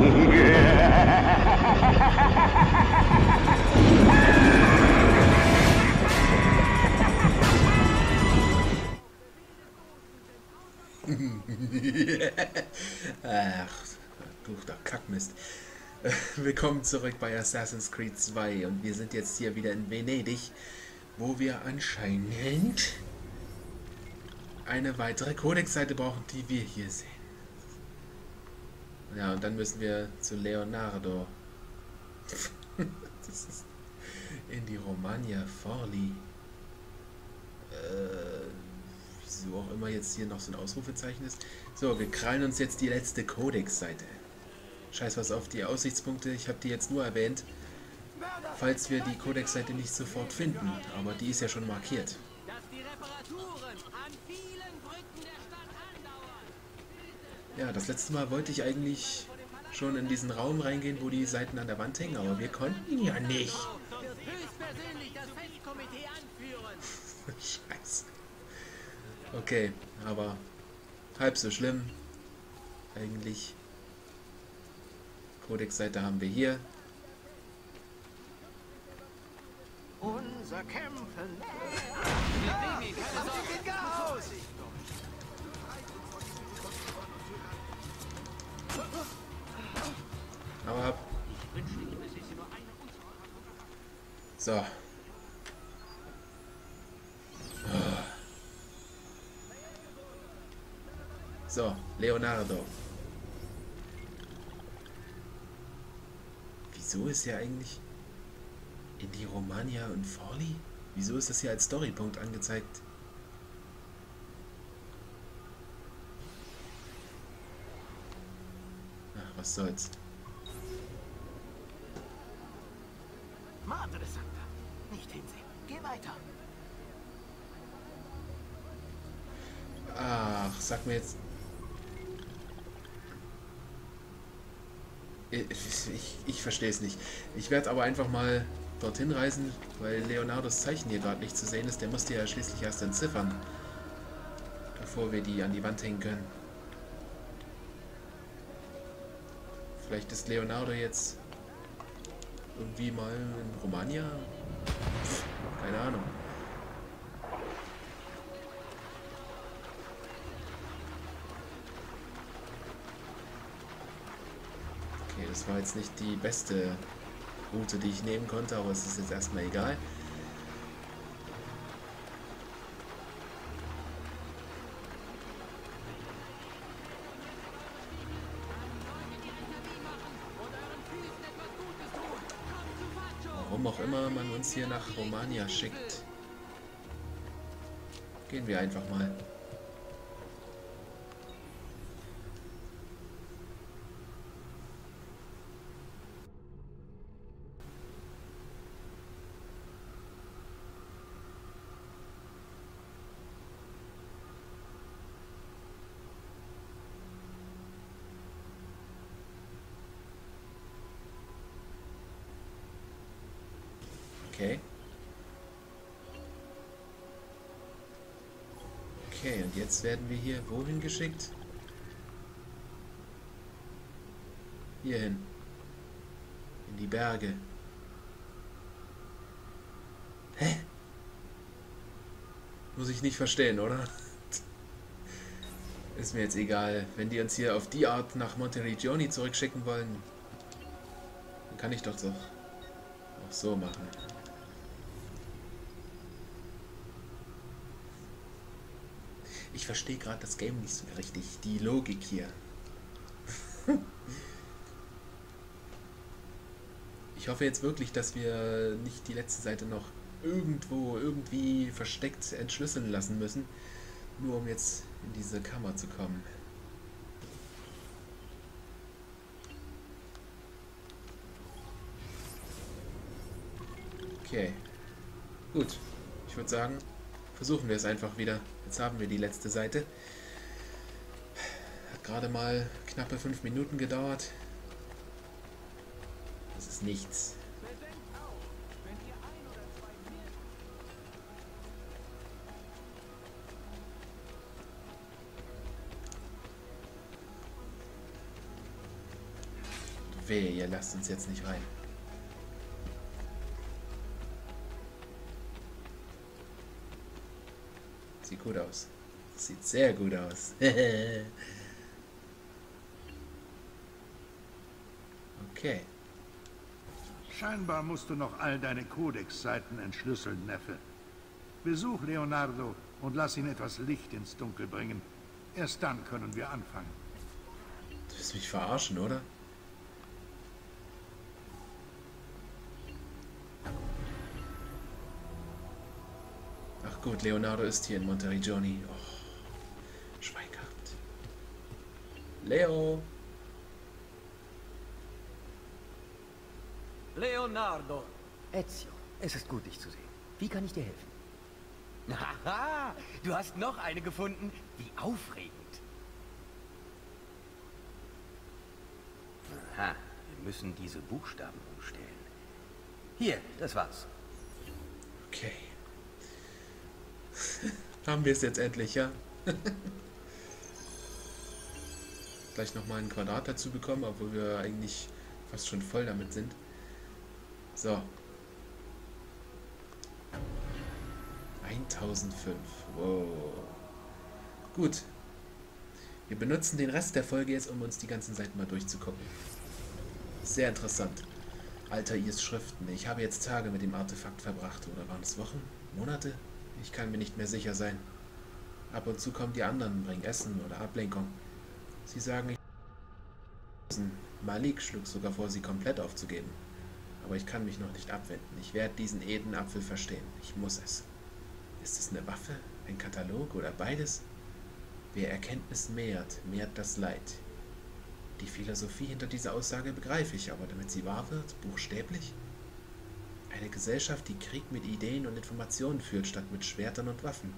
Ach, du der Kackmist. Willkommen zurück bei Assassin's Creed 2 und wir sind jetzt hier wieder in Venedig, wo wir anscheinend eine weitere Codex-Seite brauchen, die wir hier sehen. Ja, und dann müssen wir zu Leonardo. Das ist in die Romagna Forli. Wieso auch immer jetzt hier noch so ein Ausrufezeichen ist. So, wir krallen uns jetzt die letzte Codex-Seite. Scheiß was auf die Aussichtspunkte, ich habe die jetzt nur erwähnt, falls wir die Codex-Seite nicht sofort finden, aber die ist ja schon markiert. Ja, das letzte Mal wollte ich eigentlich schon in diesen Raum reingehen, wo die Seiten an der Wand hängen, aber wir konnten ja nicht. Scheiße. Okay, aber halb so schlimm. Eigentlich. Codex-Seite haben wir hier. Unser Kämpfen. Aus! Hau ab. So. So, Leonardo. Wieso ist hier eigentlich in die Romagna und Forli? Wieso ist das hier als Storypunkt angezeigt? Ach, was soll's. Madre Santa. Nicht hinsehen. Geh weiter. Ach, sag mir jetzt... Ich verstehe es nicht. Ich werde aber einfach mal dorthin reisen, weil Leonardos Zeichen hier gerade nicht zu sehen ist. Der musste ja schließlich erst entziffern, bevor wir die an die Wand hängen können. Vielleicht ist Leonardo jetzt irgendwie mal in Romagna? Keine Ahnung. Okay, das war jetzt nicht die beste Route, die ich nehmen konnte, aber es ist jetzt erstmal egal. Warum auch immer man uns hier nach Romagna schickt. Gehen wir einfach mal. Okay. Okay, und jetzt werden wir hier wohin geschickt? Hierhin. In die Berge. Hä? Muss ich nicht verstehen, oder? Ist mir jetzt egal. Wenn die uns hier auf die Art nach Monteriggioni zurückschicken wollen, dann kann ich doch auch so machen. Ich verstehe gerade das Game nicht so richtig. Die Logik hier. Ich hoffe jetzt wirklich, dass wir nicht die letzte Seite noch irgendwie versteckt entschlüsseln lassen müssen. Nur um jetzt in diese Kammer zu kommen. Okay. Gut. Ich würde sagen, versuchen wir es einfach wieder. Jetzt haben wir die letzte Seite. Hat gerade mal knappe 5 Minuten gedauert. Das ist nichts. Wehe, ihr lasst uns jetzt nicht rein. Sieht gut aus. Sieht sehr gut aus. Okay. Scheinbar musst du noch all deine Kodex-Seiten entschlüsseln, Neffe. Besuch Leonardo und lass ihn etwas Licht ins Dunkel bringen. Erst dann können wir anfangen. Du willst mich verarschen, oder? Ach gut, Leonardo ist hier in Monteriggioni. Oh, Schwein gehabt. Leo! Leonardo! Ezio, es ist gut, dich zu sehen. Wie kann ich dir helfen? Haha, du hast noch eine gefunden. Wie aufregend. Aha, wir müssen diese Buchstaben umstellen. Hier, das war's. Okay. Haben wir es jetzt endlich, ja? Gleich nochmal ein Quadrat dazu bekommen, obwohl wir eigentlich fast schon voll damit sind. So. 1005. Wow. Gut. Wir benutzen den Rest der Folge jetzt, um uns die ganzen Seiten mal durchzugucken. Sehr interessant. Altairs Schriften. Ich habe jetzt Tage mit dem Artefakt verbracht. Oder waren es Wochen? Monate? Ich kann mir nicht mehr sicher sein. Ab und zu kommen die anderen, bringen Essen oder Ablenkung. Sie sagen, Malik schlug sogar vor, sie komplett aufzugeben. Aber ich kann mich noch nicht abwenden. Ich werde diesen Eden-Apfel verstehen. Ich muss es. Ist es eine Waffe, ein Katalog oder beides? Wer Erkenntnis mehrt, mehrt das Leid. Die Philosophie hinter dieser Aussage begreife ich, aber damit sie wahr wird, buchstäblich? Eine Gesellschaft, die Krieg mit Ideen und Informationen führt, statt mit Schwertern und Waffen.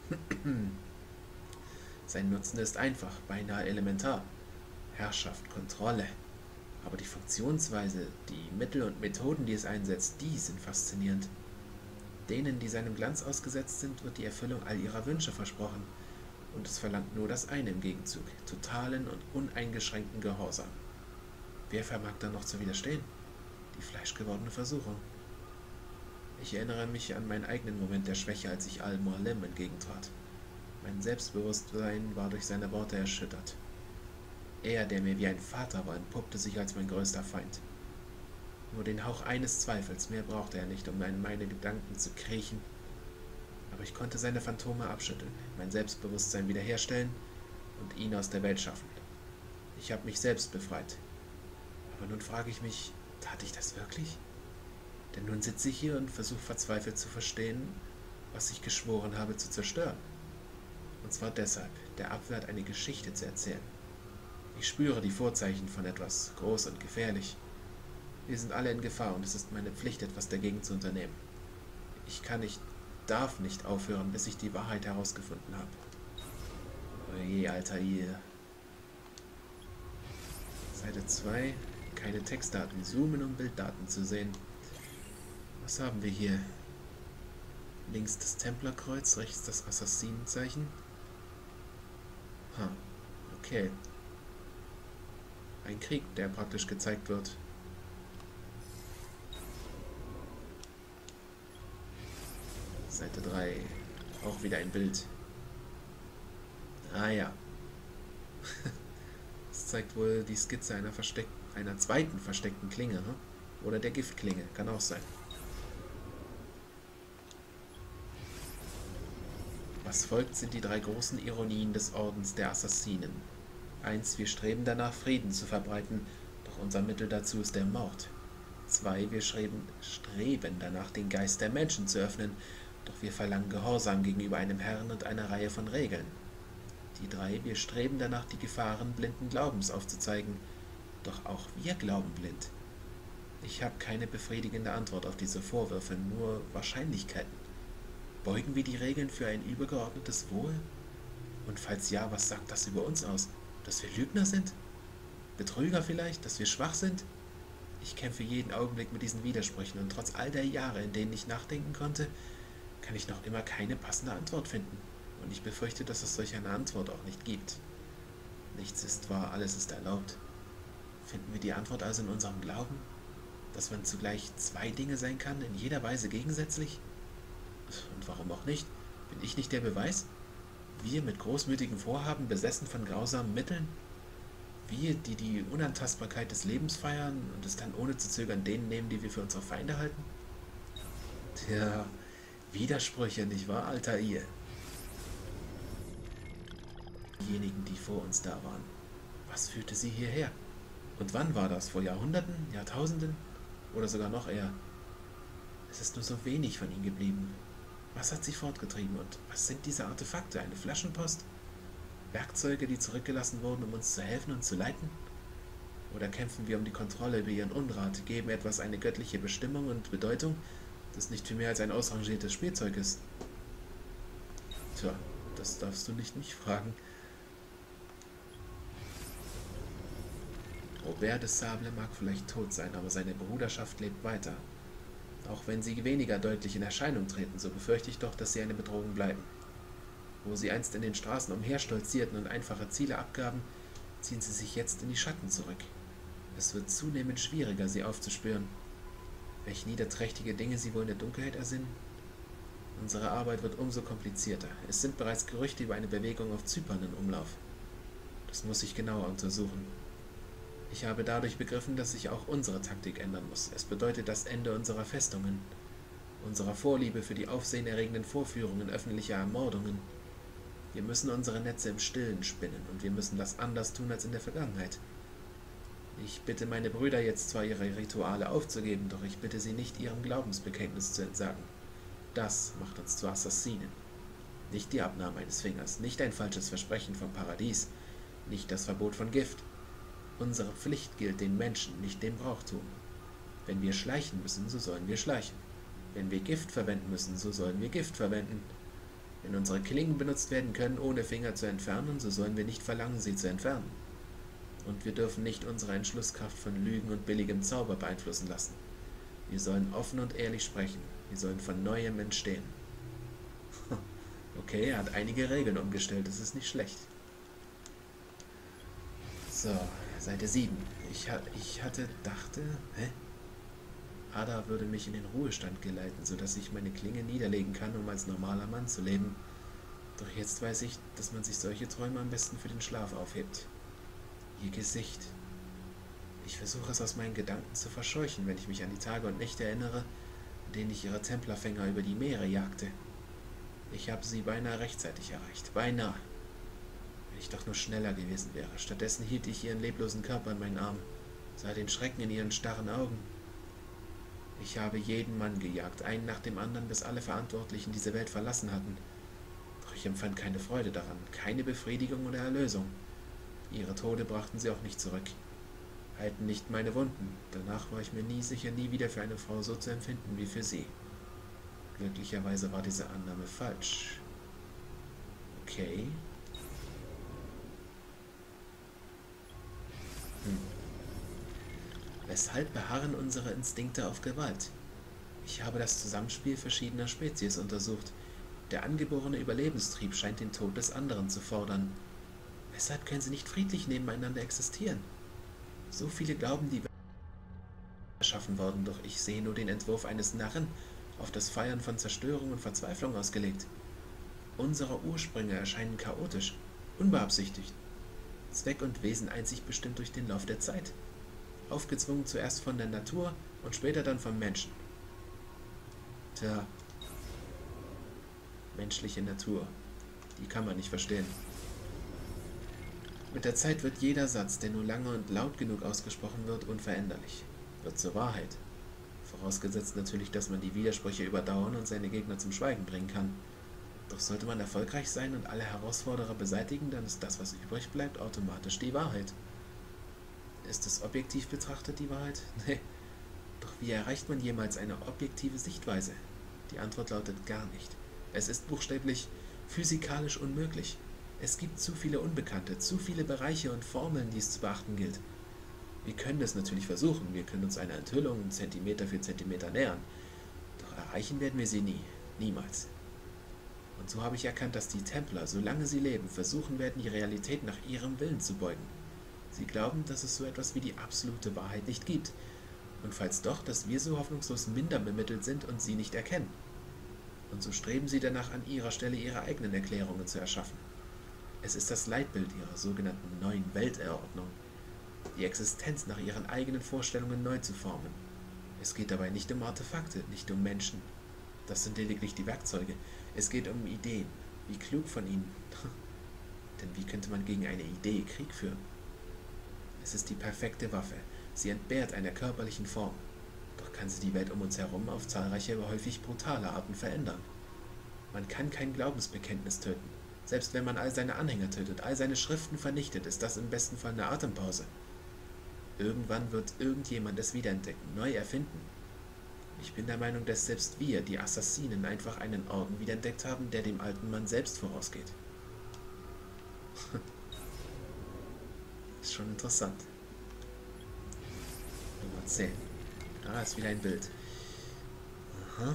Sein Nutzen ist einfach, beinahe elementar. Herrschaft, Kontrolle. Aber die Funktionsweise, die Mittel und Methoden, die es einsetzt, die sind faszinierend. Denen, die seinem Glanz ausgesetzt sind, wird die Erfüllung all ihrer Wünsche versprochen. Und es verlangt nur das eine im Gegenzug, totalen und uneingeschränkten Gehorsam. Wer vermag da noch zu widerstehen? Die fleischgewordene Versuchung. Ich erinnere mich an meinen eigenen Moment der Schwäche, als ich Al-Mualim entgegentrat. Mein Selbstbewusstsein war durch seine Worte erschüttert. Er, der mir wie ein Vater war, entpuppte sich als mein größter Feind. Nur den Hauch eines Zweifels, mehr brauchte er nicht, um in meine Gedanken zu kriechen. Aber ich konnte seine Phantome abschütteln, mein Selbstbewusstsein wiederherstellen und ihn aus der Welt schaffen. Ich habe mich selbst befreit. Aber nun frage ich mich, tat ich das wirklich? Denn nun sitze ich hier und versuche verzweifelt zu verstehen, was ich geschworen habe zu zerstören. Und zwar deshalb, der Apfel hat eine Geschichte zu erzählen. Ich spüre die Vorzeichen von etwas groß und gefährlich. Wir sind alle in Gefahr und es ist meine Pflicht, etwas dagegen zu unternehmen. Ich darf nicht aufhören, bis ich die Wahrheit herausgefunden habe. Oje, Altair. Seite 2. Keine Textdaten. Zoomen, um Bilddaten zu sehen. Was haben wir hier? Links das Templerkreuz, rechts das Assassinenzeichen. Okay. Ein Krieg, der praktisch gezeigt wird. Seite 3. Auch wieder ein Bild. Ah ja. Das zeigt wohl die Skizze einer zweiten versteckten Klinge, ne? Oder der Giftklinge, kann auch sein. Was folgt, sind die 3 großen Ironien des Ordens der Assassinen. 1. Wir streben danach, Frieden zu verbreiten, doch unser Mittel dazu ist der Mord. 2. Wir streben danach, den Geist der Menschen zu öffnen, doch wir verlangen Gehorsam gegenüber einem Herrn und einer Reihe von Regeln. Die 3. Wir streben danach, die Gefahren blinden Glaubens aufzuzeigen, doch auch wir glauben blind. Ich habe keine befriedigende Antwort auf diese Vorwürfe, nur Wahrscheinlichkeiten. Beugen wir die Regeln für ein übergeordnetes Wohl? Und falls ja, was sagt das über uns aus? Dass wir Lügner sind? Betrüger vielleicht? Dass wir schwach sind? Ich kämpfe jeden Augenblick mit diesen Widersprüchen und trotz all der Jahre, in denen ich nachdenken konnte, kann ich noch immer keine passende Antwort finden. Und ich befürchte, dass es solch eine Antwort auch nicht gibt. Nichts ist wahr, alles ist erlaubt. Finden wir die Antwort also in unserem Glauben, dass man zugleich zwei Dinge sein kann, in jeder Weise gegensätzlich? Und warum auch nicht? Bin ich nicht der Beweis? Wir mit großmütigen Vorhaben, besessen von grausamen Mitteln? Wir, die die Unantastbarkeit des Lebens feiern und es dann ohne zu zögern denen nehmen, die wir für unsere Feinde halten? Tja, Widersprüche, nicht wahr, Altair? Diejenigen, die vor uns da waren. Was führte sie hierher? Und wann war das? Vor Jahrhunderten? Jahrtausenden? Oder sogar noch eher? Es ist nur so wenig von ihnen geblieben. Was hat sie fortgetrieben und was sind diese Artefakte? Eine Flaschenpost? Werkzeuge, die zurückgelassen wurden, um uns zu helfen und zu leiten? Oder kämpfen wir um die Kontrolle über ihren Unrat, geben etwas eine göttliche Bestimmung und Bedeutung, das nicht viel mehr als ein ausrangiertes Spielzeug ist? Tja, das darfst du nicht mich fragen. Robert de Sable mag vielleicht tot sein, aber seine Bruderschaft lebt weiter. Auch wenn sie weniger deutlich in Erscheinung treten, so befürchte ich doch, dass sie eine Bedrohung bleiben. Wo sie einst in den Straßen umherstolzierten und einfache Ziele abgaben, ziehen sie sich jetzt in die Schatten zurück. Es wird zunehmend schwieriger, sie aufzuspüren. Welch niederträchtige Dinge sie wohl in der Dunkelheit ersinnen? Unsere Arbeit wird umso komplizierter. Es sind bereits Gerüchte über eine Bewegung auf Zypern in Umlauf. Das muss ich genauer untersuchen. Ich habe dadurch begriffen, dass sich auch unsere Taktik ändern muss. Es bedeutet das Ende unserer Festungen, unserer Vorliebe für die aufsehenerregenden Vorführungen öffentlicher Ermordungen. Wir müssen unsere Netze im Stillen spinnen und wir müssen das anders tun als in der Vergangenheit. Ich bitte meine Brüder jetzt zwar ihre Rituale aufzugeben, doch ich bitte sie nicht, ihrem Glaubensbekenntnis zu entsagen. Das macht uns zu Assassinen. Nicht die Abnahme eines Fingers, nicht ein falsches Versprechen vom Paradies, nicht das Verbot von Gift. Unsere Pflicht gilt den Menschen, nicht dem Brauchtum. Wenn wir schleichen müssen, so sollen wir schleichen. Wenn wir Gift verwenden müssen, so sollen wir Gift verwenden. Wenn unsere Klingen benutzt werden können, ohne Finger zu entfernen, so sollen wir nicht verlangen, sie zu entfernen. Und wir dürfen nicht unsere Entschlusskraft von Lügen und billigem Zauber beeinflussen lassen. Wir sollen offen und ehrlich sprechen. Wir sollen von Neuem entstehen. Okay, er hat einige Regeln umgestellt, das ist nicht schlecht. So, Seite 7. Ich dachte, Ada würde mich in den Ruhestand geleiten, sodass ich meine Klinge niederlegen kann, um als normaler Mann zu leben. Doch jetzt weiß ich, dass man sich solche Träume am besten für den Schlaf aufhebt. Ihr Gesicht. Ich versuche es aus meinen Gedanken zu verscheuchen, wenn ich mich an die Tage und Nächte erinnere, in denen ich ihre Templerfänger über die Meere jagte. Ich habe sie beinahe rechtzeitig erreicht. Beinahe. Wenn ich doch nur schneller gewesen wäre. Stattdessen hielt ich ihren leblosen Körper in meinen Arm, sah den Schrecken in ihren starren Augen. Ich habe jeden Mann gejagt, einen nach dem anderen, bis alle Verantwortlichen diese Welt verlassen hatten. Doch ich empfand keine Freude daran, keine Befriedigung oder Erlösung. Ihre Tode brachten sie auch nicht zurück, heilten nicht meine Wunden. Danach war ich mir nie sicher, nie wieder für eine Frau so zu empfinden wie für sie. Glücklicherweise war diese Annahme falsch. Okay. Weshalb beharren unsere Instinkte auf Gewalt? Ich habe das Zusammenspiel verschiedener Spezies untersucht. Der angeborene Überlebenstrieb scheint den Tod des anderen zu fordern. Weshalb können sie nicht friedlich nebeneinander existieren? So viele glauben, die Welt ist erschaffen worden, doch ich sehe nur den Entwurf eines Narren, auf das Feiern von Zerstörung und Verzweiflung ausgelegt. Unsere Ursprünge erscheinen chaotisch, unbeabsichtigt, Zweck und Wesen einzig bestimmt durch den Lauf der Zeit. Aufgezwungen zuerst von der Natur und später dann vom Menschen. Tja, menschliche Natur, die kann man nicht verstehen. Mit der Zeit wird jeder Satz, der nur lange und laut genug ausgesprochen wird, unveränderlich, wird zur Wahrheit. Vorausgesetzt natürlich, dass man die Widersprüche überdauern und seine Gegner zum Schweigen bringen kann. Doch sollte man erfolgreich sein und alle Herausforderer beseitigen, dann ist das, was übrig bleibt, automatisch die Wahrheit. Ist es objektiv betrachtet die Wahrheit? Nee. Doch wie erreicht man jemals eine objektive Sichtweise? Die Antwort lautet gar nicht. Es ist buchstäblich physikalisch unmöglich. Es gibt zu viele Unbekannte, zu viele Bereiche und Formeln, die es zu beachten gilt. Wir können es natürlich versuchen, wir können uns einer Enthüllung Zentimeter für Zentimeter nähern. Doch erreichen werden wir sie nie, niemals. Und so habe ich erkannt, dass die Templer, solange sie leben, versuchen werden, die Realität nach ihrem Willen zu beugen. Sie glauben, dass es so etwas wie die absolute Wahrheit nicht gibt. Und falls doch, dass wir so hoffnungslos minder bemittelt sind und sie nicht erkennen. Und so streben sie danach, an ihrer Stelle ihre eigenen Erklärungen zu erschaffen. Es ist das Leitbild ihrer sogenannten neuen Weltordnung, die Existenz nach ihren eigenen Vorstellungen neu zu formen. Es geht dabei nicht um Artefakte, nicht um Menschen. Das sind lediglich die Werkzeuge. Es geht um Ideen. Wie klug von ihnen. Denn wie könnte man gegen eine Idee Krieg führen? Es ist die perfekte Waffe. Sie entbehrt einer körperlichen Form. Doch kann sie die Welt um uns herum auf zahlreiche, aber häufig brutale Arten verändern. Man kann kein Glaubensbekenntnis töten. Selbst wenn man all seine Anhänger tötet, all seine Schriften vernichtet, ist das im besten Fall eine Atempause. Irgendwann wird irgendjemand es wiederentdecken, neu erfinden. Ich bin der Meinung, dass selbst wir, die Assassinen, einfach einen Orden wiederentdeckt haben, der dem alten Mann selbst vorausgeht. Ist schon interessant. Nummer 10. Ah, ist wieder ein Bild. Aha.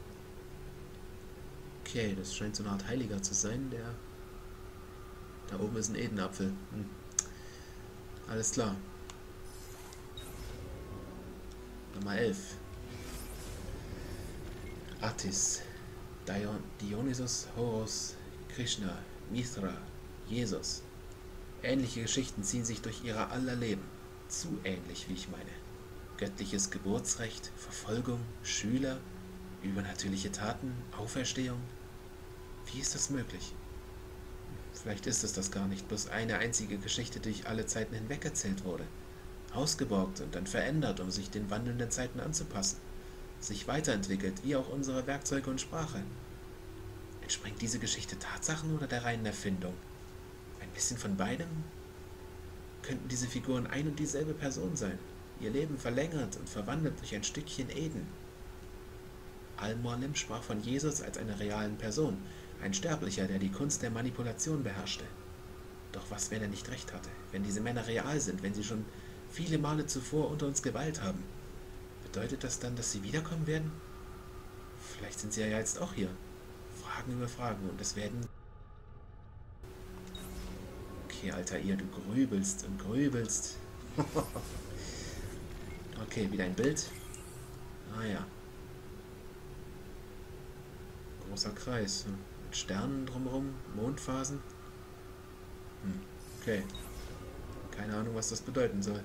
Okay, das scheint so eine Art Heiliger zu sein, der... Da oben ist ein Edenapfel. Alles klar. Nummer 11. Attis, Dionysos, Horus, Krishna, Mithra, Jesus. Ähnliche Geschichten ziehen sich durch ihre aller Leben. Zu ähnlich, wie ich meine. Göttliches Geburtsrecht, Verfolgung, Schüler, übernatürliche Taten, Auferstehung. Wie ist das möglich? Vielleicht ist es das gar nicht, bloß eine einzige Geschichte, die durch alle Zeiten hinweg erzählt wurde. Ausgeborgt und dann verändert, um sich den wandelnden Zeiten anzupassen. Sich weiterentwickelt, wie auch unsere Werkzeuge und Sprache. Entspringt diese Geschichte Tatsachen oder der reinen Erfindung? Ein bisschen von beidem? Könnten diese Figuren ein und dieselbe Person sein? Ihr Leben verlängert und verwandelt durch ein Stückchen Eden. Al-Mualim sprach von Jesus als einer realen Person, ein Sterblicher, der die Kunst der Manipulation beherrschte. Doch was, wenn er nicht recht hatte? Wenn diese Männer real sind, wenn sie schon viele Male zuvor unter uns geweilt haben? Bedeutet das dann, dass sie wiederkommen werden? Vielleicht sind sie ja jetzt auch hier. Fragen über Fragen und es werden... Okay, Altair, du grübelst und grübelst. Okay, wieder ein Bild. Ah ja. Großer Kreis. Mit Sternen drumherum, Mondphasen. Okay. Keine Ahnung, was das bedeuten soll.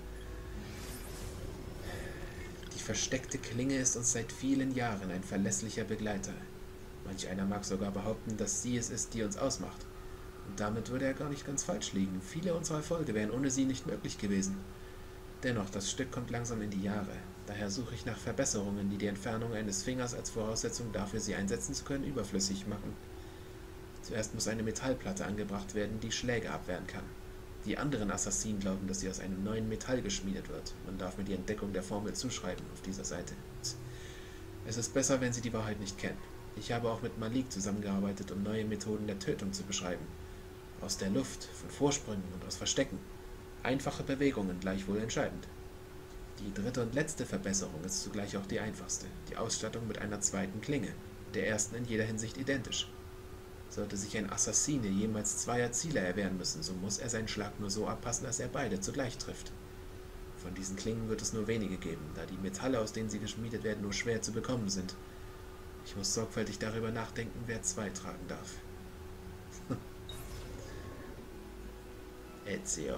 Die versteckte Klinge ist uns seit vielen Jahren ein verlässlicher Begleiter. Manch einer mag sogar behaupten, dass sie es ist, die uns ausmacht. Und damit würde er gar nicht ganz falsch liegen. Viele unserer Erfolge wären ohne sie nicht möglich gewesen. Dennoch, das Stück kommt langsam in die Jahre. Daher suche ich nach Verbesserungen, die die Entfernung eines Fingers als Voraussetzung dafür, sie einsetzen zu können, überflüssig machen. Zuerst muss eine Metallplatte angebracht werden, die Schläge abwehren kann. Die anderen Assassinen glauben, dass sie aus einem neuen Metall geschmiedet wird. Man darf mir die Entdeckung der Formel zuschreiben auf dieser Seite. Es ist besser, wenn sie die Wahrheit nicht kennen. Ich habe auch mit Malik zusammengearbeitet, um neue Methoden der Tötung zu beschreiben. Aus der Luft, von Vorsprüngen und aus Verstecken. Einfache Bewegungen, gleichwohl entscheidend. Die dritte und letzte Verbesserung ist zugleich auch die einfachste. Die Ausstattung mit einer zweiten Klinge, der ersten in jeder Hinsicht identisch. Sollte sich ein Assassine jemals zweier Ziele erwehren müssen, so muss er seinen Schlag nur so abpassen, dass er beide zugleich trifft. Von diesen Klingen wird es nur wenige geben, da die Metalle, aus denen sie geschmiedet werden, nur schwer zu bekommen sind. Ich muss sorgfältig darüber nachdenken, wer zwei tragen darf. Ezio.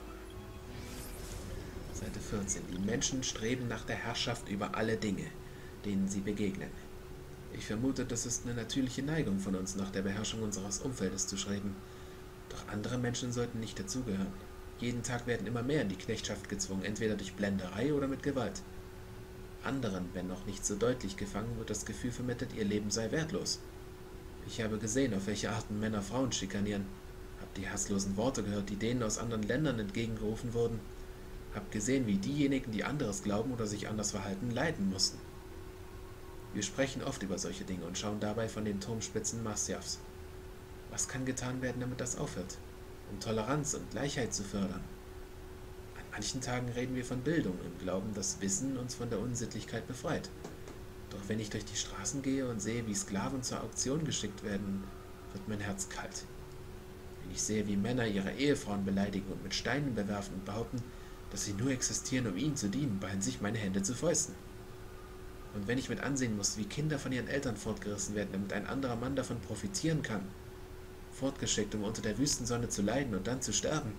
Seite 14. Die Menschen streben nach der Herrschaft über alle Dinge, denen sie begegnen. Ich vermute, das ist eine natürliche Neigung von uns, nach der Beherrschung unseres Umfeldes zu streben. Doch andere Menschen sollten nicht dazugehören. Jeden Tag werden immer mehr in die Knechtschaft gezwungen, entweder durch Blenderei oder mit Gewalt. Anderen, wenn noch nicht so deutlich gefangen, wird das Gefühl vermittelt, ihr Leben sei wertlos. Ich habe gesehen, auf welche Arten Männer Frauen schikanieren. Hab die hasslosen Worte gehört, die denen aus anderen Ländern entgegengerufen wurden. Hab gesehen, wie diejenigen, die anderes glauben oder sich anders verhalten, leiden mussten. Wir sprechen oft über solche Dinge und schauen dabei von den Turmspitzen Masyafs. Was kann getan werden, damit das aufhört? Um Toleranz und Gleichheit zu fördern. An manchen Tagen reden wir von Bildung, im Glauben, dass Wissen uns von der Unsittlichkeit befreit. Doch wenn ich durch die Straßen gehe und sehe, wie Sklaven zur Auktion geschickt werden, wird mein Herz kalt. Wenn ich sehe, wie Männer ihre Ehefrauen beleidigen und mit Steinen bewerfen und behaupten, dass sie nur existieren, um ihnen zu dienen, ballen sich meine Hände zu Fäusten. Und wenn ich mit ansehen muss, wie Kinder von ihren Eltern fortgerissen werden, damit ein anderer Mann davon profitieren kann, fortgeschickt, um unter der Wüstensonne zu leiden und dann zu sterben.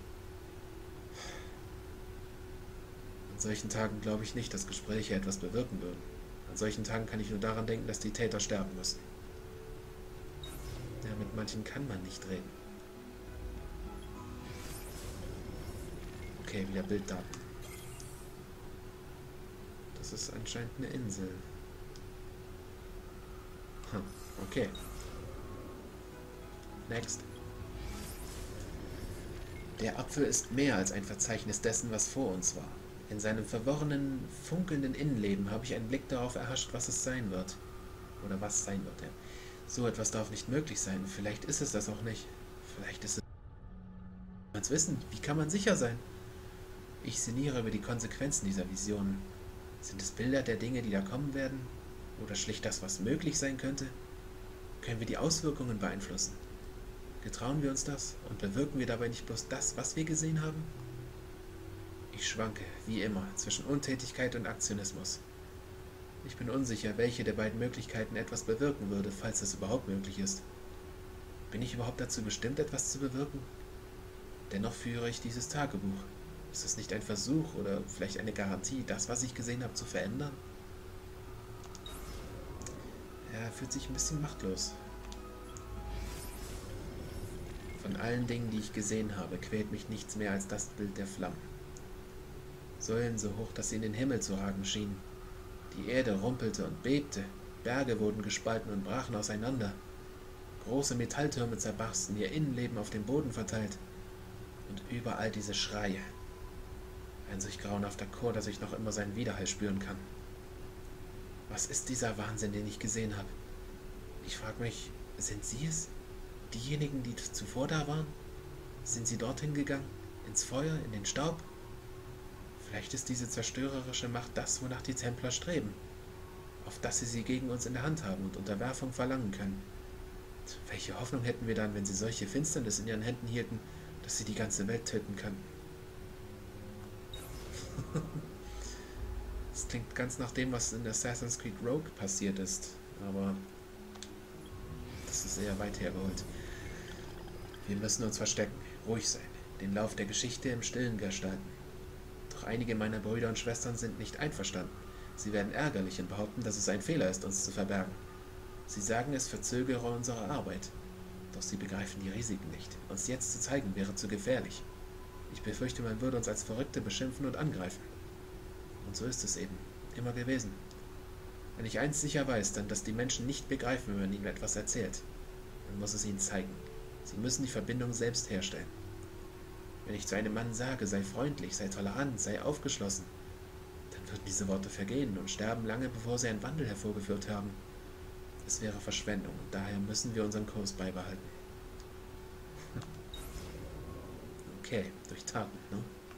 An solchen Tagen glaube ich nicht, dass Gespräche etwas bewirken würden. An solchen Tagen kann ich nur daran denken, dass die Täter sterben müssen. Ja, mit manchen kann man nicht reden. Okay, wieder Bilddaten. Das ist anscheinend eine Insel. Okay. Next. Der Apfel ist mehr als ein Verzeichnis dessen, was vor uns war. In seinem verworrenen, funkelnden Innenleben habe ich einen Blick darauf erhascht, was es sein wird. Oder was sein wird, ja. So etwas darf nicht möglich sein. Vielleicht ist es das auch nicht. Vielleicht ist es... Man wissen. Wie kann man sicher sein? Ich sinniere über die Konsequenzen dieser Visionen. Sind es Bilder der Dinge, die da kommen werden? Oder schlicht das, was möglich sein könnte? Können wir die Auswirkungen beeinflussen? Getrauen wir uns das und bewirken wir dabei nicht bloß das, was wir gesehen haben? Ich schwanke, wie immer, zwischen Untätigkeit und Aktionismus. Ich bin unsicher, welche der beiden Möglichkeiten etwas bewirken würde, falls es überhaupt möglich ist. Bin ich überhaupt dazu bestimmt, etwas zu bewirken? Dennoch führe ich dieses Tagebuch. Ist es nicht ein Versuch oder vielleicht eine Garantie, das, was ich gesehen habe, zu verändern? Er fühlt sich ein bisschen machtlos. Von allen Dingen, die ich gesehen habe, quält mich nichts mehr als das Bild der Flammen. Säulen so hoch, dass sie in den Himmel zu ragen schienen. Die Erde rumpelte und bebte, Berge wurden gespalten und brachen auseinander. Große Metalltürme zerbarsten, ihr Innenleben auf dem Boden verteilt. Und überall diese Schreie. Ein solch grauenhafter Chor, dass ich noch immer seinen Widerhall spüren kann. Was ist dieser Wahnsinn, den ich gesehen habe? Ich frage mich, sind Sie es? Diejenigen, die zuvor da waren? Sind sie dorthin gegangen? Ins Feuer, in den Staub? Vielleicht ist diese zerstörerische Macht das, wonach die Templer streben. Auf dass sie gegen uns in der Hand haben und Unterwerfung verlangen können. Welche Hoffnung hätten wir dann, wenn sie solche Finsternis in ihren Händen hielten, dass sie die ganze Welt töten könnten? Das klingt ganz nach dem, was in Assassin's Creed Rogue passiert ist, aber das ist eher weit hergeholt. Wir müssen uns verstecken, ruhig sein, den Lauf der Geschichte im Stillen gestalten. Doch einige meiner Brüder und Schwestern sind nicht einverstanden. Sie werden ärgerlich und behaupten, dass es ein Fehler ist, uns zu verbergen. Sie sagen, es verzögere unsere Arbeit. Doch sie begreifen die Risiken nicht. Uns jetzt zu zeigen, wäre zu gefährlich. Ich befürchte, man würde uns als Verrückte beschimpfen und angreifen. Und so ist es eben. Immer gewesen. Wenn ich eins sicher weiß, dann, dass die Menschen nicht begreifen, wenn man ihnen etwas erzählt. Man muss es ihnen zeigen. Sie müssen die Verbindung selbst herstellen. Wenn ich zu einem Mann sage, sei freundlich, sei tolerant, sei aufgeschlossen, dann würden diese Worte vergehen und sterben lange, bevor sie einen Wandel hervorgeführt haben. Es wäre Verschwendung und daher müssen wir unseren Kurs beibehalten. Okay, durch Taten, ne?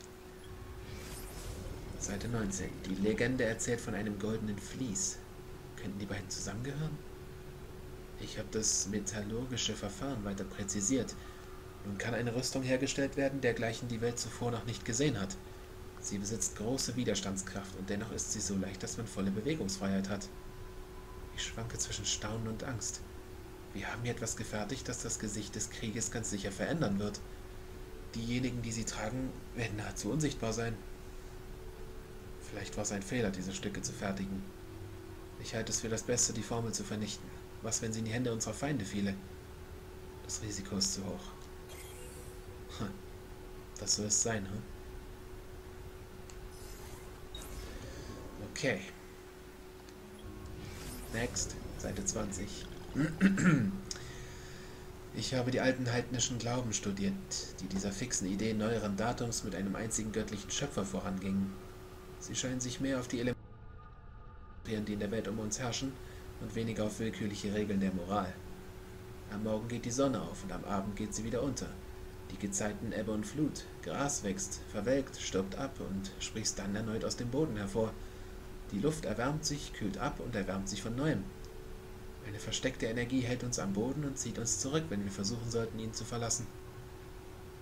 Seite 19. Die Legende erzählt von einem goldenen Vlies. Könnten die beiden zusammengehören? Ich habe das metallurgische Verfahren weiter präzisiert. Nun kann eine Rüstung hergestellt werden, dergleichen die Welt zuvor noch nicht gesehen hat. Sie besitzt große Widerstandskraft und dennoch ist sie so leicht, dass man volle Bewegungsfreiheit hat. Ich schwanke zwischen Staunen und Angst. Wir haben hier etwas gefertigt, das das Gesicht des Krieges ganz sicher verändern wird. Diejenigen, die sie tragen, werden nahezu unsichtbar sein. Vielleicht war es ein Fehler, diese Stücke zu fertigen. Ich halte es für das Beste, die Formel zu vernichten. Was, wenn sie in die Hände unserer Feinde fiele? Das Risiko ist zu hoch. Das soll es sein, hm? Okay. Next, Seite 20. Ich habe die alten heidnischen Glauben studiert, die dieser fixen Idee neueren Datums mit einem einzigen göttlichen Schöpfer vorangingen. Sie scheinen sich mehr auf die Elemente, die in der Welt um uns herrschen, und weniger auf willkürliche Regeln der Moral. Am Morgen geht die Sonne auf und am Abend geht sie wieder unter. Die Gezeiten Ebbe und Flut, Gras wächst, verwelkt, stirbt ab und sprießt dann erneut aus dem Boden hervor. Die Luft erwärmt sich, kühlt ab und erwärmt sich von neuem. Eine versteckte Energie hält uns am Boden und zieht uns zurück, wenn wir versuchen sollten, ihn zu verlassen.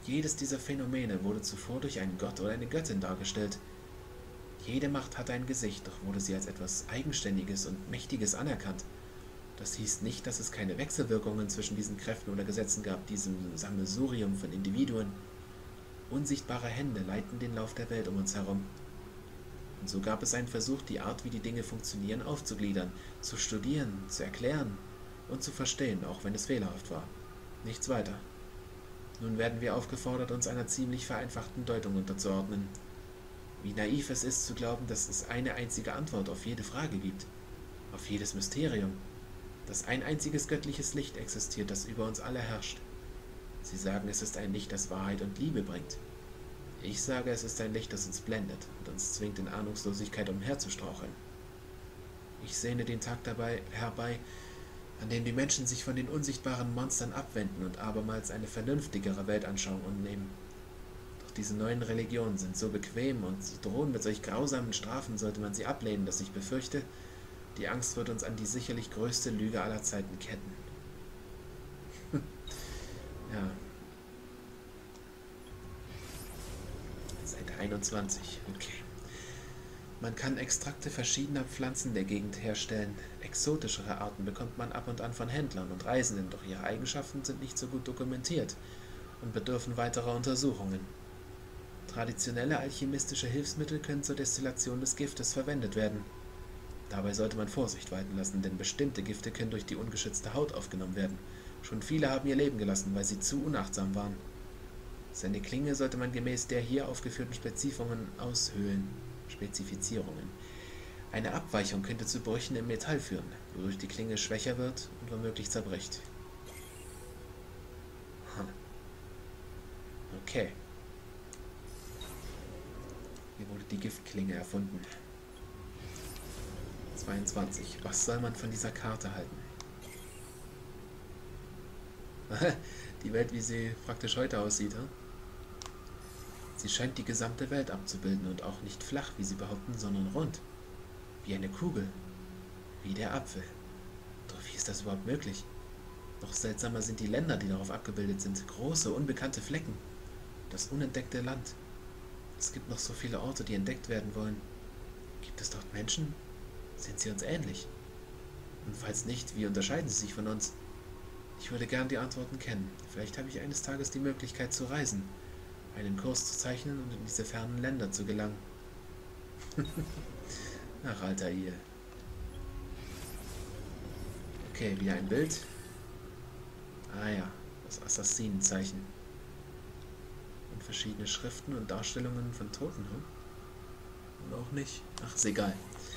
Jedes dieser Phänomene wurde zuvor durch einen Gott oder eine Göttin dargestellt. Jede Macht hatte ein Gesicht, doch wurde sie als etwas Eigenständiges und Mächtiges anerkannt. Das hieß nicht, dass es keine Wechselwirkungen zwischen diesen Kräften oder Gesetzen gab, diesem Sammelsurium von Individuen. Unsichtbare Hände leiten den Lauf der Welt um uns herum. Und so gab es einen Versuch, die Art, wie die Dinge funktionieren, aufzugliedern, zu studieren, zu erklären und zu verstehen, auch wenn es fehlerhaft war. Nichts weiter. Nun werden wir aufgefordert, uns einer ziemlich vereinfachten Deutung unterzuordnen. Wie naiv es ist, zu glauben, dass es eine einzige Antwort auf jede Frage gibt, auf jedes Mysterium, dass ein einziges göttliches Licht existiert, das über uns alle herrscht. Sie sagen, es ist ein Licht, das Wahrheit und Liebe bringt. Ich sage, es ist ein Licht, das uns blendet und uns zwingt, in Ahnungslosigkeit umherzustraucheln. Ich sehne den Tag dabei herbei, an dem die Menschen sich von den unsichtbaren Monstern abwenden und abermals eine vernünftigere Weltanschauung annehmen. Doch diese neuen Religionen sind so bequem und sie drohen mit solch grausamen Strafen, sollte man sie ablehnen, dass ich befürchte, die Angst wird uns an die sicherlich größte Lüge aller Zeiten ketten. Ja. Seite 21. Okay. Man kann Extrakte verschiedener Pflanzen der Gegend herstellen. Exotischere Arten bekommt man ab und an von Händlern und Reisenden, doch ihre Eigenschaften sind nicht so gut dokumentiert und bedürfen weiterer Untersuchungen. Traditionelle alchemistische Hilfsmittel können zur Destillation des Giftes verwendet werden. Dabei sollte man Vorsicht walten lassen, denn bestimmte Gifte können durch die ungeschützte Haut aufgenommen werden. Schon viele haben ihr Leben gelassen, weil sie zu unachtsam waren. Seine Klinge sollte man gemäß der hier aufgeführten Spezifizierungen aushöhlen. Eine Abweichung könnte zu Brüchen im Metall führen, wodurch die Klinge schwächer wird und womöglich zerbricht. Okay. Hier wurde die Giftklinge erfunden. 22. Was soll man von dieser Karte halten? Die Welt, wie sie praktisch heute aussieht, hm? Sie scheint die gesamte Welt abzubilden und auch nicht flach, wie sie behaupten, sondern rund. Wie eine Kugel. Wie der Apfel. Doch wie ist das überhaupt möglich? Noch seltsamer sind die Länder, die darauf abgebildet sind. Große, unbekannte Flecken. Das unentdeckte Land. Es gibt noch so viele Orte, die entdeckt werden wollen. Gibt es dort Menschen? Sind sie uns ähnlich? Und falls nicht, wie unterscheiden sie sich von uns? Ich würde gern die Antworten kennen. Vielleicht habe ich eines Tages die Möglichkeit zu reisen, einen Kurs zu zeichnen und in diese fernen Länder zu gelangen. Ach, Altair. Okay, wieder ein Bild. Ah ja, das Assassinenzeichen. Und verschiedene Schriften und Darstellungen von Toten, hm? Und auch nicht. Ach, ist egal.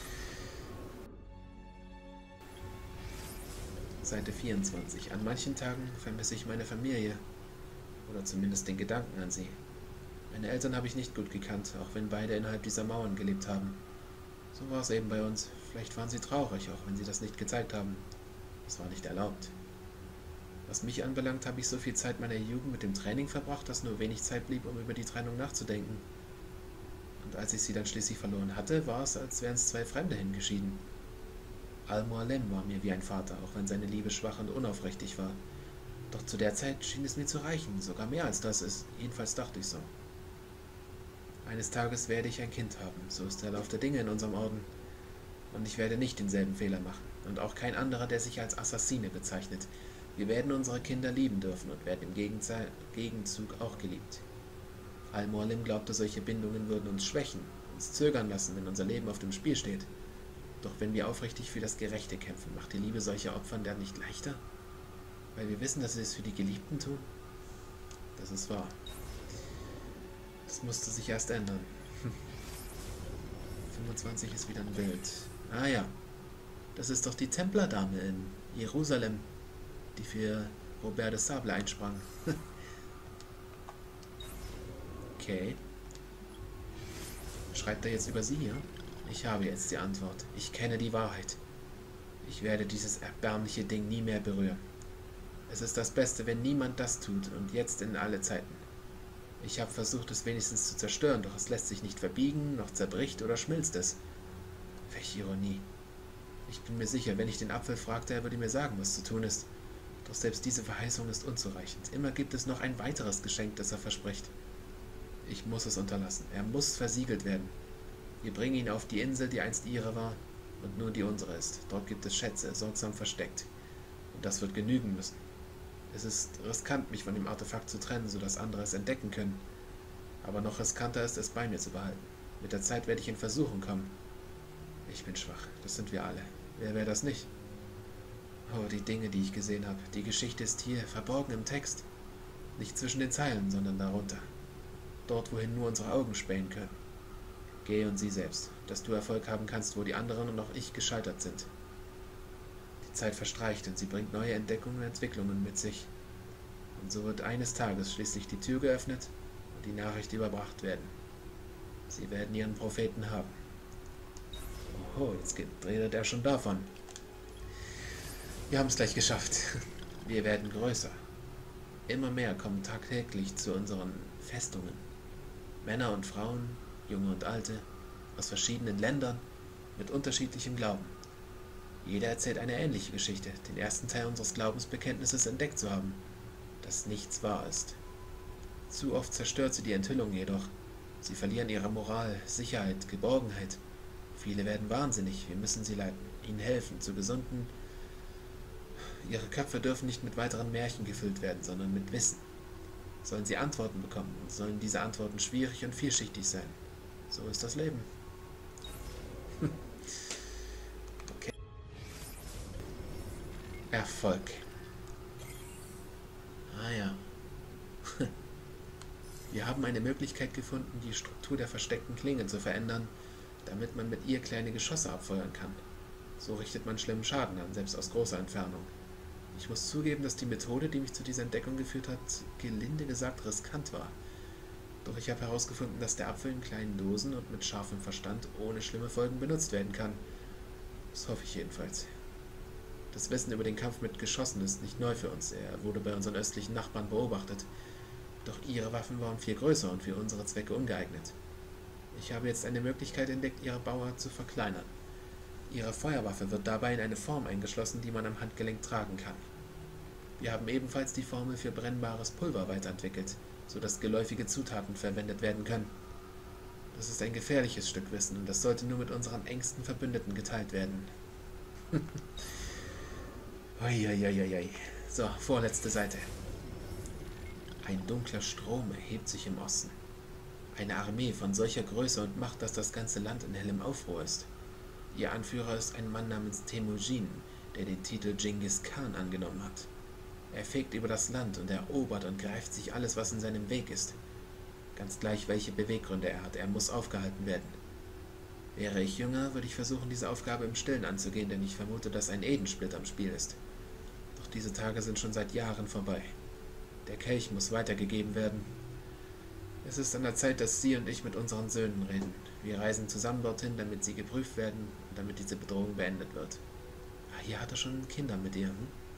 Seite 24. An manchen Tagen vermisse ich meine Familie. Oder zumindest den Gedanken an sie. Meine Eltern habe ich nicht gut gekannt, auch wenn beide innerhalb dieser Mauern gelebt haben. So war es eben bei uns. Vielleicht waren sie traurig, auch wenn sie das nicht gezeigt haben. Es war nicht erlaubt. Was mich anbelangt, habe ich so viel Zeit meiner Jugend mit dem Training verbracht, dass nur wenig Zeit blieb, um über die Trennung nachzudenken. Und als ich sie dann schließlich verloren hatte, war es, als wären es zwei Fremde hingeschieden. Al-Mualim war mir wie ein Vater, auch wenn seine Liebe schwach und unaufrichtig war. Doch zu der Zeit schien es mir zu reichen, sogar mehr als das ist. Jedenfalls dachte ich so. Eines Tages werde ich ein Kind haben, so ist der Lauf der Dinge in unserem Orden. Und ich werde nicht denselben Fehler machen. Und auch kein anderer, der sich als Assassine bezeichnet. Wir werden unsere Kinder lieben dürfen und werden im Gegenzug auch geliebt. Al-Mualim glaubte, solche Bindungen würden uns schwächen, uns zögern lassen, wenn unser Leben auf dem Spiel steht. Doch wenn wir aufrichtig für das Gerechte kämpfen, macht die Liebe solcher Opfern dann nicht leichter? Weil wir wissen, dass sie es für die Geliebten tun? Das ist wahr. Das musste sich erst ändern. 25 ist wieder ein Bild. Ah ja, das ist doch die Templerdame in Jerusalem, die für Robert de Sable einsprang. Okay. Schreibt er jetzt über sie, ja? Ich habe jetzt die Antwort. Ich kenne die Wahrheit. Ich werde dieses erbärmliche Ding nie mehr berühren. Es ist das Beste, wenn niemand das tut und jetzt in alle Zeiten. Ich habe versucht, es wenigstens zu zerstören, doch es lässt sich nicht verbiegen, noch zerbricht oder schmilzt es. Welche Ironie. Ich bin mir sicher, wenn ich den Apfel fragte, er würde mir sagen, was zu tun ist. Doch selbst diese Verheißung ist unzureichend. Immer gibt es noch ein weiteres Geschenk, das er verspricht. Ich muss es unterlassen. Er muss versiegelt werden. Wir bringen ihn auf die Insel, die einst ihre war und nun die unsere ist. Dort gibt es Schätze, sorgsam versteckt. Und das wird genügen müssen. Es ist riskant, mich von dem Artefakt zu trennen, sodass andere es entdecken können. Aber noch riskanter ist es, bei mir zu behalten. Mit der Zeit werde ich in Versuchung kommen. Ich bin schwach, das sind wir alle. Wer wäre das nicht? Oh, die Dinge, die ich gesehen habe. Die Geschichte ist hier, verborgen im Text. Nicht zwischen den Zeilen, sondern darunter. Dort, wohin nur unsere Augen spähen können. Geh und sieh selbst, dass du Erfolg haben kannst, wo die anderen und auch ich gescheitert sind. Die Zeit verstreicht und sie bringt neue Entdeckungen und Entwicklungen mit sich. Und so wird eines Tages schließlich die Tür geöffnet und die Nachricht überbracht werden. Sie werden ihren Propheten haben. Oh, jetzt redet er schon davon. Wir haben es gleich geschafft. Wir werden größer. Immer mehr kommen tagtäglich zu unseren Festungen. Männer und Frauen, Junge und Alte, aus verschiedenen Ländern, mit unterschiedlichem Glauben. Jeder erzählt eine ähnliche Geschichte, den ersten Teil unseres Glaubensbekenntnisses entdeckt zu haben, dass nichts wahr ist. Zu oft zerstört sie die Enthüllung jedoch. Sie verlieren ihre Moral, Sicherheit, Geborgenheit. Viele werden wahnsinnig, wir müssen sie leiten, ihnen helfen, zu gesunden. Ihre Köpfe dürfen nicht mit weiteren Märchen gefüllt werden, sondern mit Wissen. Sollen sie Antworten bekommen und sollen diese Antworten schwierig und vielschichtig sein. So ist das Leben. Okay. Erfolg. Ah ja. Wir haben eine Möglichkeit gefunden, die Struktur der versteckten Klinge zu verändern, damit man mit ihr kleine Geschosse abfeuern kann. So richtet man schlimmen Schaden an, selbst aus großer Entfernung. Ich muss zugeben, dass die Methode, die mich zu dieser Entdeckung geführt hat, gelinde gesagt riskant war. Doch ich habe herausgefunden, dass der Apfel in kleinen Dosen und mit scharfem Verstand ohne schlimme Folgen benutzt werden kann. Das hoffe ich jedenfalls. Das Wissen über den Kampf mit Geschossen ist nicht neu für uns. Er wurde bei unseren östlichen Nachbarn beobachtet. Doch ihre Waffen waren viel größer und für unsere Zwecke ungeeignet. Ich habe jetzt eine Möglichkeit entdeckt, ihre Bauart zu verkleinern. Ihre Feuerwaffe wird dabei in eine Form eingeschlossen, die man am Handgelenk tragen kann. Wir haben ebenfalls die Formel für brennbares Pulver weiterentwickelt, sodass geläufige Zutaten verwendet werden können. Das ist ein gefährliches Stück Wissen und das sollte nur mit unseren engsten Verbündeten geteilt werden. Uiuiuiui. So, vorletzte Seite. Ein dunkler Strom erhebt sich im Osten. Eine Armee von solcher Größe und Macht, dass das ganze Land in hellem Aufruhr ist. Ihr Anführer ist ein Mann namens Temujin, der den Titel Genghis Khan angenommen hat. Er fegt über das Land und erobert und greift sich alles, was in seinem Weg ist. Ganz gleich, welche Beweggründe er hat, er muss aufgehalten werden. Wäre ich jünger, würde ich versuchen, diese Aufgabe im Stillen anzugehen, denn ich vermute, dass ein Edensplit am Spiel ist. Doch diese Tage sind schon seit Jahren vorbei. Der Kelch muss weitergegeben werden. Es ist an der Zeit, dass Sie und ich mit unseren Söhnen reden. Wir reisen zusammen dorthin, damit sie geprüft werden und damit diese Bedrohung beendet wird. Ah, hier hat er schon Kinder mit ihr.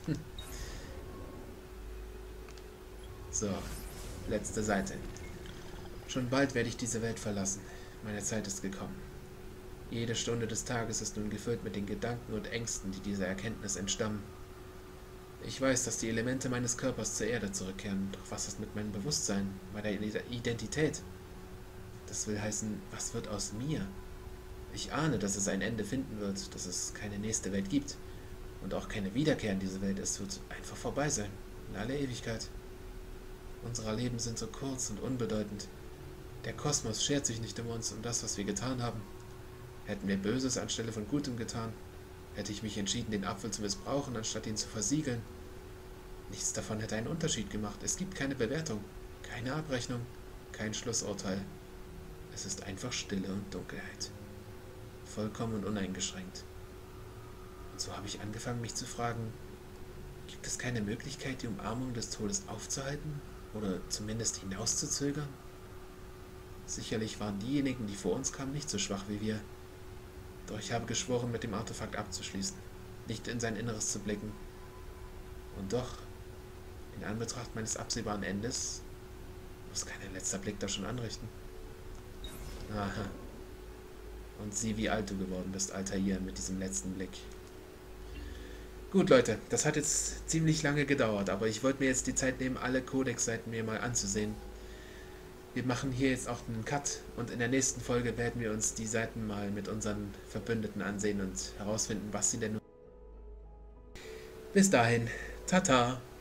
So, letzte Seite. Schon bald werde ich diese Welt verlassen. Meine Zeit ist gekommen. Jede Stunde des Tages ist nun gefüllt mit den Gedanken und Ängsten, die dieser Erkenntnis entstammen. Ich weiß, dass die Elemente meines Körpers zur Erde zurückkehren. Doch was ist mit meinem Bewusstsein, meiner Identität? Das will heißen, was wird aus mir? Ich ahne, dass es ein Ende finden wird, dass es keine nächste Welt gibt. Und auch keine Wiederkehr in diese Welt. Es wird einfach vorbei sein. In aller Ewigkeit. Unsere Leben sind so kurz und unbedeutend. Der Kosmos schert sich nicht um uns, um das, was wir getan haben. Hätten wir Böses anstelle von Gutem getan, hätte ich mich entschieden, den Apfel zu missbrauchen, anstatt ihn zu versiegeln. Nichts davon hätte einen Unterschied gemacht. Es gibt keine Bewertung, keine Abrechnung, kein Schlussurteil. Es ist einfach Stille und Dunkelheit. Vollkommen und uneingeschränkt. Und so habe ich angefangen, mich zu fragen, gibt es keine Möglichkeit, die Umarmung des Todes aufzuhalten oder zumindest hinauszuzögern? Sicherlich waren diejenigen, die vor uns kamen, nicht so schwach wie wir. Doch ich habe geschworen, mit dem Artefakt abzuschließen, nicht in sein Inneres zu blicken. Und doch, in Anbetracht meines absehbaren Endes, muss kein letzter Blick da schon anrichten. Aha. Und sieh, wie alt du geworden bist, Altair, mit diesem letzten Blick. Gut, Leute, das hat jetzt ziemlich lange gedauert, aber ich wollte mir jetzt die Zeit nehmen, alle Codex-Seiten mir mal anzusehen. Wir machen hier jetzt auch einen Cut und in der nächsten Folge werden wir uns die Seiten mal mit unseren Verbündeten ansehen und herausfinden, was sie denn... Bis dahin, Tata!